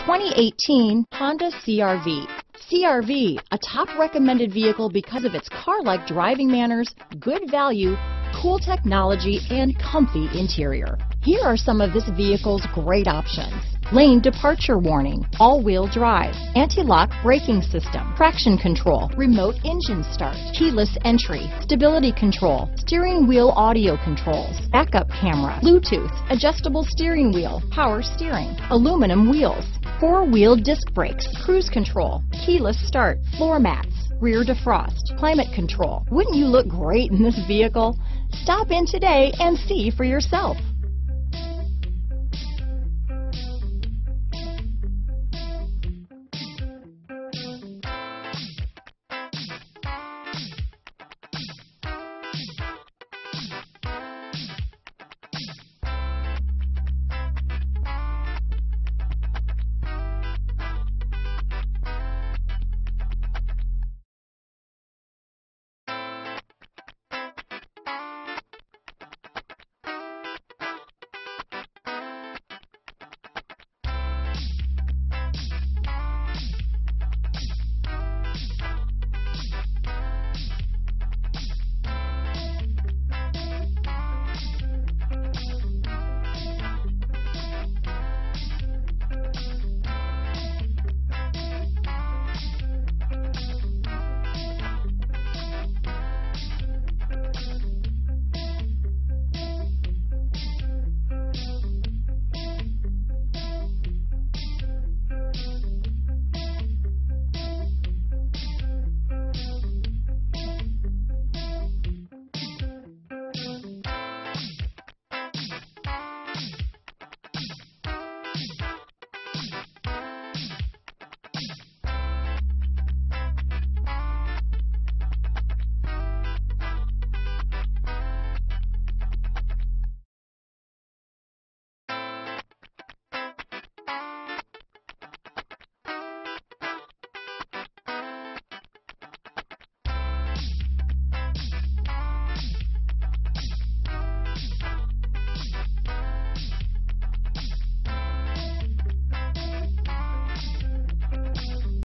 2018 Honda CR-V. CR-V, a top recommended vehicle because of its car-like driving manners, good value, cool technology, and comfy interior. Here are some of this vehicle's great options: lane departure warning, all-wheel drive, anti-lock braking system, traction control, remote engine start, keyless entry, stability control, steering wheel audio controls, backup camera, Bluetooth, adjustable steering wheel, power steering, aluminum wheels, four-wheel disc brakes, cruise control, keyless start, floor mats, rear defrost, climate control. Wouldn't you look great in this vehicle? Stop in today and see for yourself.